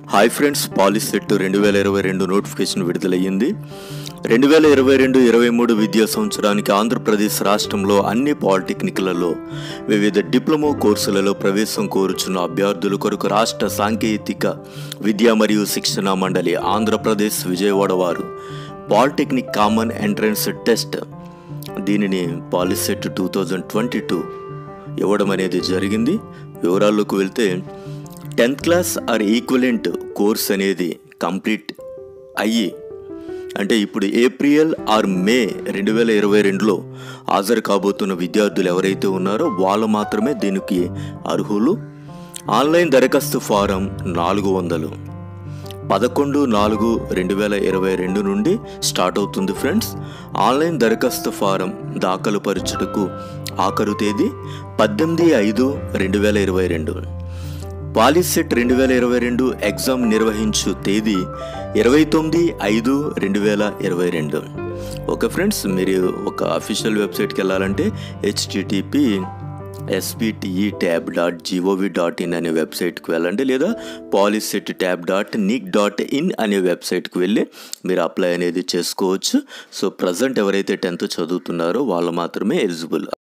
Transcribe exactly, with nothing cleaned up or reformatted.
Hi friends, POLYCET రెండు వేల ఇరవై రెండు నోటిఫికేషన్ విడుదలయ్యింది. రెండు వేల ఇరవై రెండు ఇరవై మూడు విద్యా సంవత్సరానికి ఆంధ్రప్రదేశ్ రాష్ట్రంలో అన్ని పాలిటెక్నిక్లలో వివిధ డిప్లొమా కోర్సులలో ప్రవేశం కోరుచున్న అభ్యర్థుల కొరకు రాష్ట్ర సాంకేతిక విద్యా మరియు శిక్షణ మండలి ఆంధ్రప్రదేశ్ విజయవాడ వారు పాలిటెక్నిక్ కామన్ ఎంట్రన్స్ టెస్ట్ దీనిని POLYCET two thousand twenty two ఇవ్వడం అనేది జరిగింది. వివరాల్లోకి వెళ్తే tenth class are equivalent course అనేది కంప్లీట్ అయ్యి అంటే ఇప్పుడు ఏప్రిల్ ఆర్ మే రెండు వేల ఇరవై రెండులో హాజరు కాబోతున్న విద్యార్థులు ఎవరైతే ఉన్నారో వాళ్ళు మాత్రమే దీనికి అర్హులు. ఆన్లైన్ దరఖాస్తు ఫారం నాలుగు వందలు పదకొండు నాలుగు రెండు వేల ఇరవై రెండు నుండి స్టార్ట్ అవుతుంది ఫ్రెండ్స్. ఆన్లైన్ దరఖాస్తు ఫారం దాఖలు పరచుటకు ఆఖరు తేదీ పద్దెనిమిది ఐదు రెండు వేల ఇరవై రెండు. పాలిసెట్ రెండు వేల ఇరవై రెండు ఎగ్జామ్ నిర్వహించు తేదీ ఇరవై తొమ్మిది ఐదు రెండు వేల ఇరవై రెండు. ఓకే ఫ్రెండ్స్, మీరు ఒక అఫీషియల్ వెబ్సైట్కి వెళ్ళాలంటే HTTP SBTE tab dot GOV dot in అనే వెబ్సైట్కి వెళ్ళండి, లేదా POLYCET tab dot NIC dot in అనే వెబ్సైట్కి వెళ్ళి మీరు అప్లై అనేది చేసుకోవచ్చు. సో ప్రజెంట్ ఎవరైతే టెన్త్ చదువుతున్నారో వాళ్ళు మాత్రమే ఎలిజిబుల్.